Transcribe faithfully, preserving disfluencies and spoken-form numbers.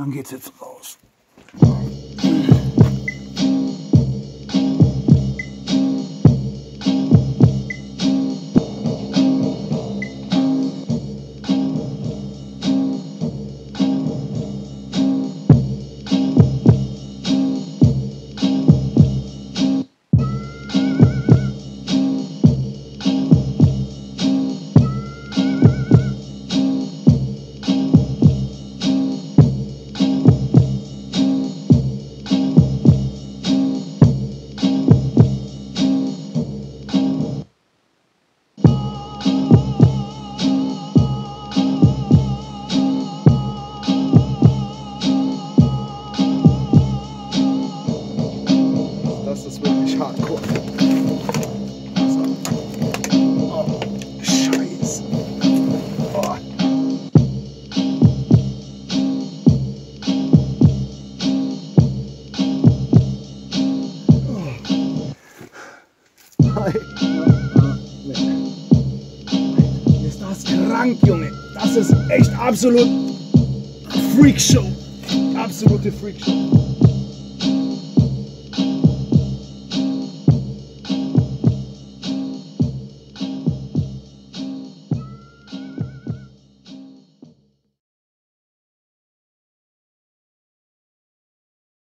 dann geht's jetzt raus. Das ist wirklich hardcore. So. Oh, Scheiße. Oh. Hi. Ist das krank, Junge. Das ist echt absolut Freakshow. Absolute Freakshow.